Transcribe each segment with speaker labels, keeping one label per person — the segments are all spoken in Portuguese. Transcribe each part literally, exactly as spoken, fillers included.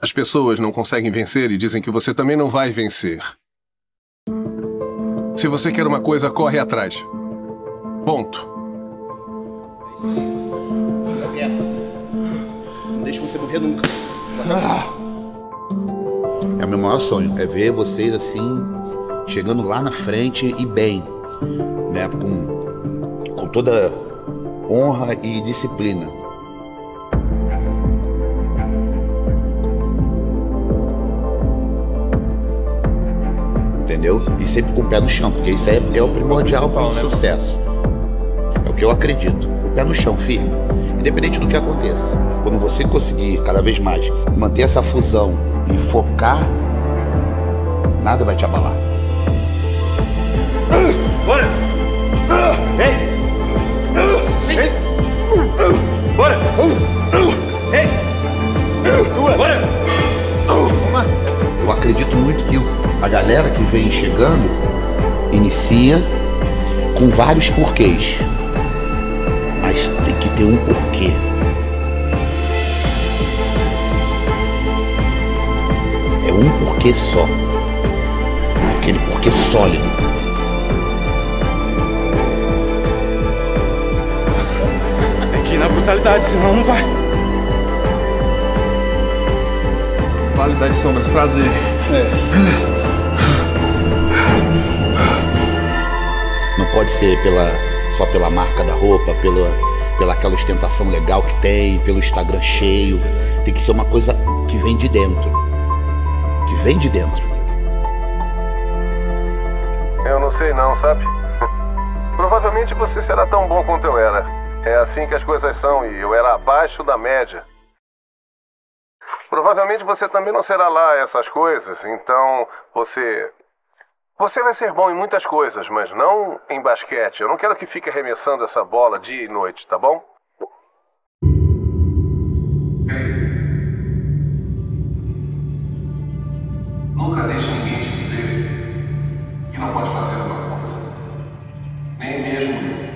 Speaker 1: As pessoas não conseguem vencer e dizem que você também não vai vencer. Se você quer uma coisa, corre atrás. Ponto.
Speaker 2: Não deixe você morrer nunca. É o meu maior sonho, é ver vocês assim, chegando lá na frente e bem, né? Com, com toda honra e disciplina. Entendeu? E sempre com o pé no chão, porque isso é, é o primordial para o sucesso. É o que eu acredito. O pé no chão, firme. Independente do que aconteça. Quando você conseguir cada vez mais manter essa fusão e focar, nada vai te abalar.
Speaker 3: Bora! Ei! Sim! Bora! Ei! Duas! Bora! Uma!
Speaker 2: Eu acredito muito que a galera que vem chegando inicia com vários porquês. Mas tem que ter um porquê. É um porquê só. Aquele porquê sólido.
Speaker 3: Tem que ir na brutalidade, senão não vai.
Speaker 4: Vale das Sombras, prazer.
Speaker 2: É. Não pode ser pela, só pela marca da roupa, pela, pela aquela ostentação legal que tem, pelo Instagram cheio. Tem que ser uma coisa que vem de dentro. Que vem de dentro.
Speaker 1: Eu não sei não, sabe? Provavelmente você será tão bom quanto eu era. É assim que as coisas são e eu era abaixo da média. Provavelmente você também não será lá essas coisas, então você... Você vai ser bom em muitas coisas, mas não em basquete. Eu não quero que fique arremessando essa bola dia e noite, tá bom? Nunca deixe ninguém te dizer que não pode fazer uma coisa. Nem mesmo eu.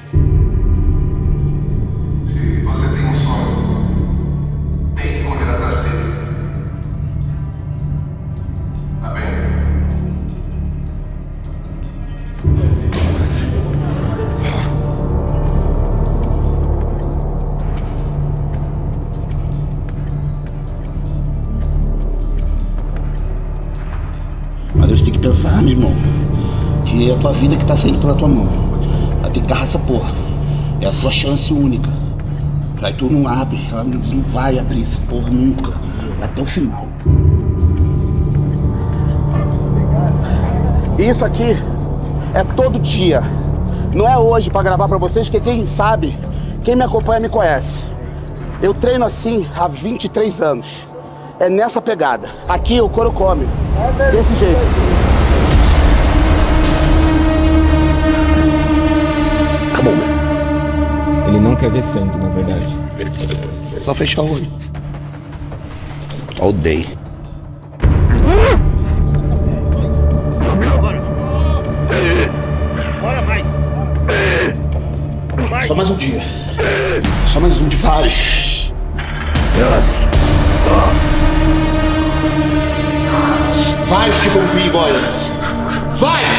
Speaker 1: Se você tem um sonho, tem que correr atrás dele. Tá bem?
Speaker 2: Mas você tem que pensar, meu irmão, que é a tua vida que tá saindo pela tua mão. Vai ter que agarrar essa porra. É a tua chance única. Aí tu não abre, ela não vai abrir essa porra nunca. Até o final. Isso aqui é todo dia. Não é hoje pra gravar pra vocês, que quem sabe, quem me acompanha me conhece. Eu treino assim há vinte e três anos. É nessa pegada. Aqui o couro come. Desse jeito. Acabou.
Speaker 5: Ele não quer ver sangue, na verdade.
Speaker 2: É só fechar o olho. All day.
Speaker 3: Bora mais! Mais!
Speaker 2: Só mais um dia. Só mais um de vários. Vários que vão vir, boys. Vários!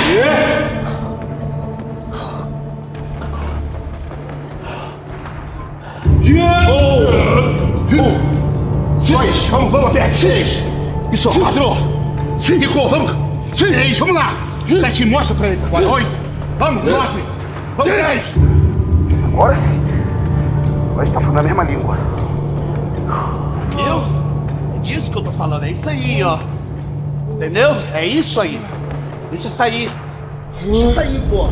Speaker 2: Oh. Oh. Dois, vamos, vamos até seis. Isso, quatro, cinco, vamos. Seis, vamos lá. Sete, mostra pra ele. Agora, oito. Vamos, nove. Vamos, dez.
Speaker 6: Agora sim. Agora a gente tá falando a mesma língua.
Speaker 2: Eu? É disso que eu tô falando, é isso aí, ó. Entendeu? É isso aí. Deixa sair. Deixa sair, pô.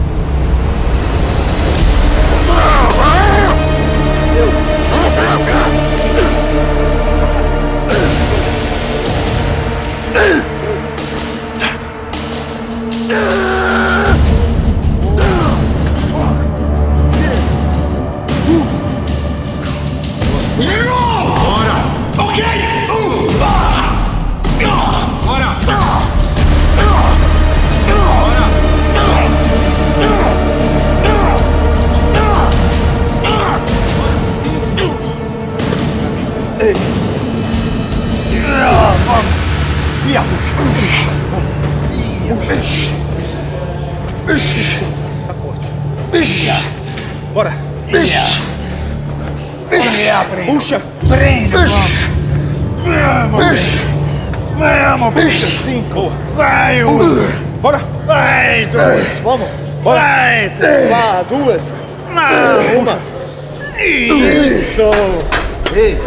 Speaker 3: Bora! Ok! Um! Bora! Bora! E a puxa. Puxa. Tá forte. Bora. Puxa.
Speaker 7: Prenda, vamos.
Speaker 3: Vamos, puxa. Cinco. Vai, um. Bora.
Speaker 7: Vai, duas. Vamos.
Speaker 3: Bora.
Speaker 7: Vai, três. Lá, duas. Não, uma. Isso. Ei.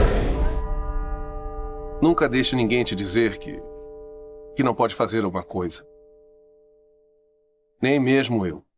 Speaker 1: Nunca deixe ninguém te dizer que... que não pode fazer uma coisa. Nem mesmo eu.